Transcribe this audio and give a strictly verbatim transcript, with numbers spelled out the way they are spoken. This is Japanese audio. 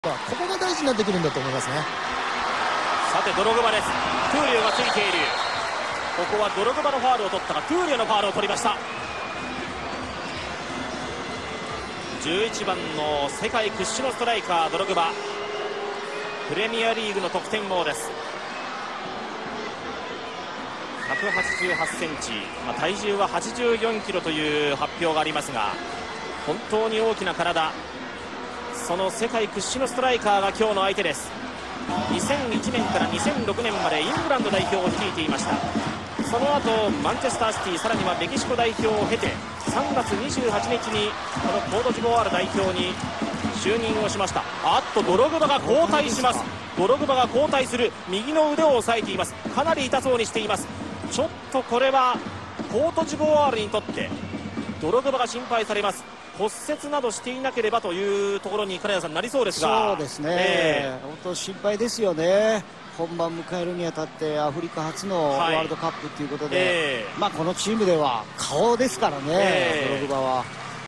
ここが大事になってくるんだと思いますね。 さてドログバです。トゥーリオがついている。ここはドログバのファウルを取ったがトゥーリオのファウルを取りました。じゅういちばんの世界屈指のストライカードログバ、プレミアリーグの得点王です。ひゃくはちじゅうはちセンチ、まあ、体重ははちじゅうよんキロという発表がありますが、本当に大きな体、その世界屈指のストライカーが今日の相手です。にせんいちねんからにせんろくねんまでイングランド代表を率いていました。その後マンチェスターシティ、さらにはメキシコ代表を経てさんがつにじゅうはちにちにこのコートジボワール代表に就任をしました。あっとドログバが交代します。ドログバが交代する。右の腕を押さえています。かなり痛そうにしています。ちょっとこれはコートジボワールにとってドログバが心配されます。骨折などしていなければというところに金谷さんなりそうですが。 そうですね、えー、本当心配ですよね。本番迎えるにあたってアフリカ初のワールドカップということで、はい、えー、まあこのチームでは顔ですからね、えー、ドログバは。